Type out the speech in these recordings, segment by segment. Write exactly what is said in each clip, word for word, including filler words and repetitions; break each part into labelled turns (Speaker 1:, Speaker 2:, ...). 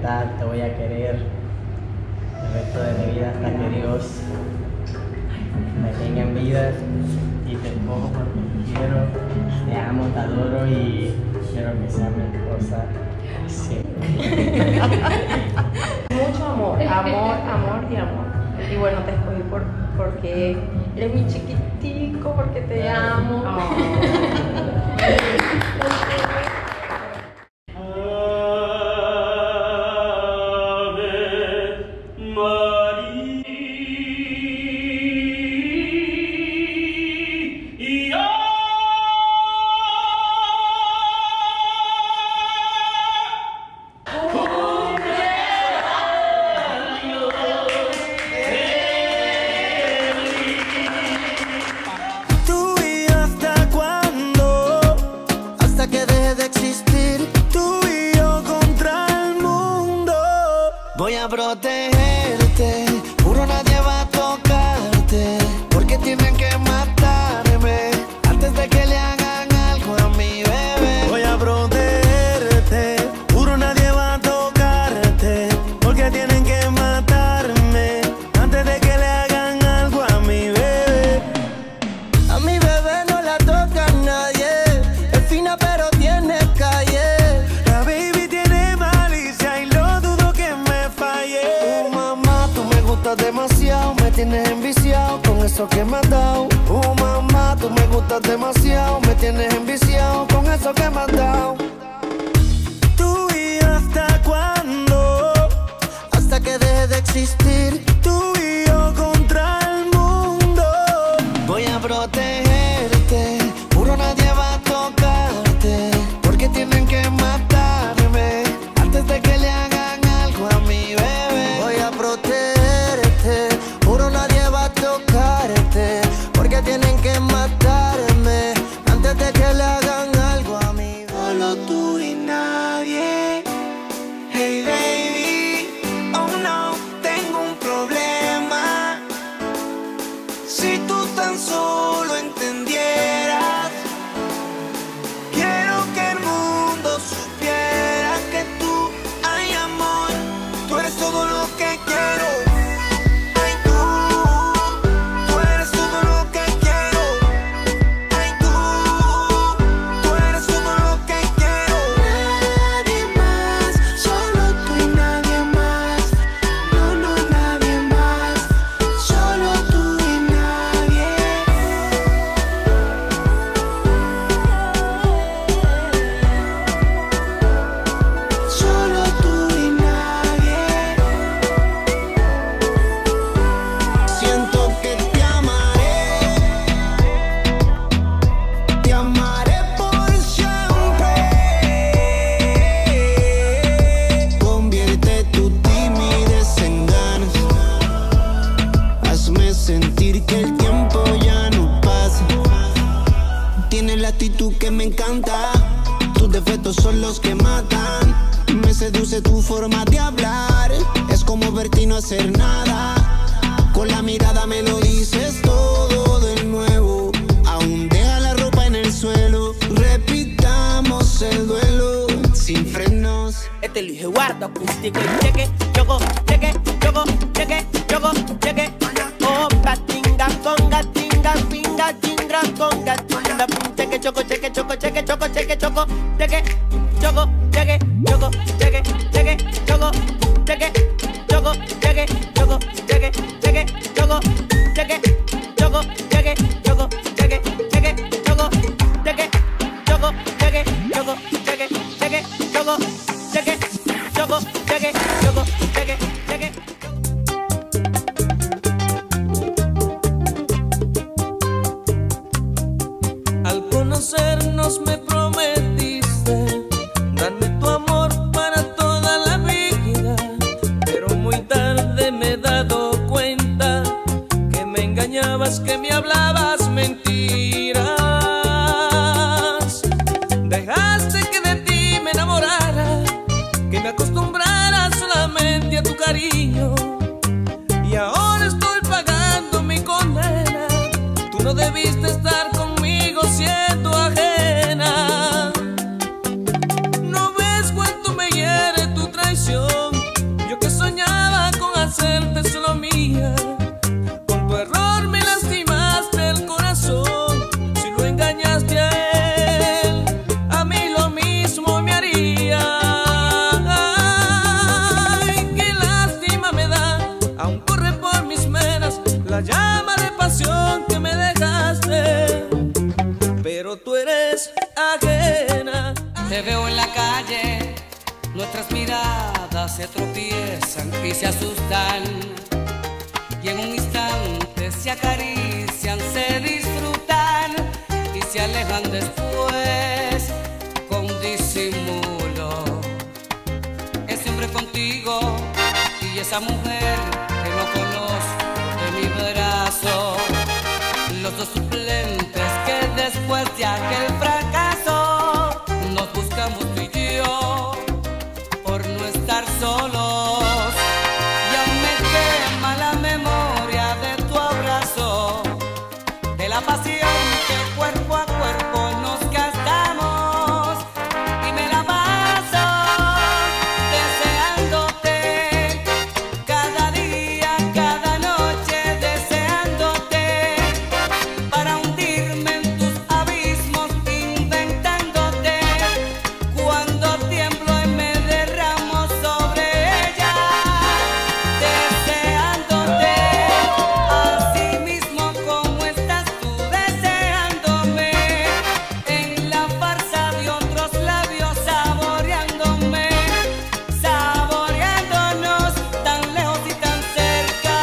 Speaker 1: respetar, te voy a querer el resto de mi vida hasta que Dios me tenga en vida y te cojo porque te quiero, te amo, te adoro y quiero que sea mi esposa siempre.
Speaker 2: Mucho amor, amor, amor y amor. Y bueno, te escogí por, porque eres mi chiquitico, porque te amo. Oh.
Speaker 3: Voy a protegerte, juro nadie va a tocarte, porque tienen que matarme antes de que le hagan algo a mi bebé. Voy a protegerte, juro nadie va a tocarte, porque tienen que matarme antes de que le hagan algo a mi bebé. A mi bebé no la toca nadie, es fina pero tiene calle. Demasiado, me tienes enviciado con eso que me has dado. Oh mamá, tú me gustas demasiado, me tienes enviciado con eso que me has dado. Tú y yo hasta cuándo, hasta que deje de existir. Tú y yo contra el mundo. Voy a protegerte, juro nadie va a tocarte, porque tienen que matarme antes de que le hagan algo a mi bebé. Voy a protegerte, juro nadie va a tocarte, porque tienen que matarme antes de que le hagan algo a mí. Solo tú y nadie. Hey baby, oh no, tengo un problema. Si tú tan solo entendieras, quiero que el mundo supiera que tú, ay amor, tú eres todo lo que quiero. Que me encanta, tus defectos son los que matan. Me seduce tu forma de hablar, es como verte y no hacer nada. Con la mirada me lo dices todo de nuevo. Aún deja la ropa en el suelo, repitamos el duelo sin frenos.
Speaker 4: Este Luis Eduardo acústico y cheque, choco, cheque, choco, cheque, choco, cheque. Oh, patinga, conga, tinga, pinga, chingra, conga, tinga, cheque, choco, cheque, choco, cheque, choco, cheque, choco, cheque, choco, cheque, choco, cheque, cheque, choco, cheque, choco, cheque, choco, cheque, cheque, choco, cheque, choco, cheque, choco, cheque, cheque, choco, cheque, choco, cheque, choco, cheque, cheque, choco, cheque, choco, cheque, choco, cheque, cheque.
Speaker 5: Al conocernos me prometiste darme tu amor para toda la vida, pero muy tarde me he dado cuenta que me engañabas, que me hablabas mentiras. Dejaste que de ti me enamorara, que me acostumbrara solamente a tu cariño, y ahora estoy pagando mi condena. Tú no debiste estar conmigo siendo ajena. No ves cuánto me hiere tu traición. Nuestras miradas se tropiezan y se asustan, y en un instante se acarician, se disfrutan y se alejan después con disimulo. Ese hombre contigo y esa mujer que no conozco de mi brazo, los dos suplentes que después de aquel fracaso nos buscamos tú y yo por no estar solos. Ya me quema la memoria de tu abrazo, de la pasión que cuerpo a cuerpo nos gastamos, y me la paso deseándote cada día, cada noche, deseándote para hundirme en tus abismos, inventándote cuando tiemblo y me derramo sobre ella, deseándote así mismo como estás tú deseándome, en la farsa de otros labios saboreándome, saboreándonos tan lejos y tan cerca.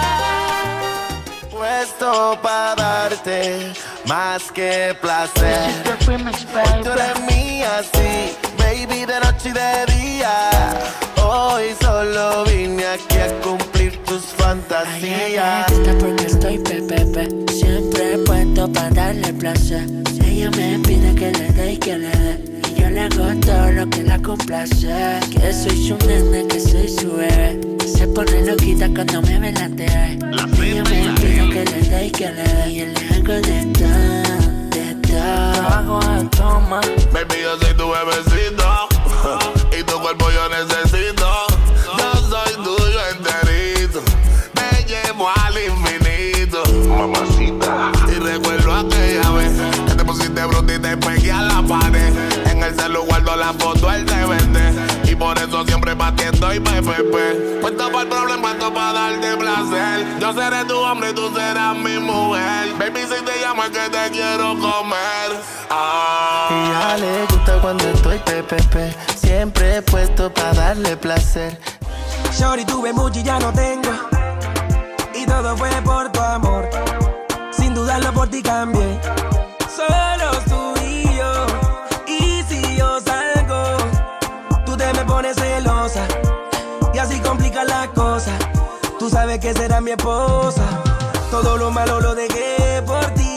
Speaker 3: Puesto para darte más que placer. Tú eres mía, sí, baby, de noche y de día. Hoy solo vine aquí a cumplir tus fantasías.
Speaker 6: Está porque estoy pepepe, siempre puesto para darle placer. Ella me pide que le dé y que le dé, y yo le hago todo lo que la complace. Que soy su nene, que soy su bebé. Se pone loquita cuando me ve la T V. Ella me pide que le dé y que le dé, y yo le hago de todo, de todo. Hago de toma.
Speaker 3: Baby, yo soy tu bebecito y tu cuerpo yo necesito. Yo soy tuyo enterito, te llevo al infinito, mamacita. Y recuerdo aquella vez que te pusiste bruta y te pegué a la pared. En el celular guardo la foto, él te vende, y por eso siempre pa' ti estoy pepepe. Puesto para el problema, puesto para darte placer. Yo seré tu hombre y tú serás mi mujer. Baby, si te llamo es que te quiero comer. Ah.
Speaker 7: Y a le gusta cuando estoy pepepe, siempre puesto para darle placer.
Speaker 8: Shorty, tuve mucho y ya no tengo, y todo fue por tu amor. Sin dudarlo por ti cambié. Solo tú y yo, y si yo salgo, tú te me pones celosa, y así complica la cosa. Tú sabes que será mi esposa. Todo lo malo lo dejé por ti.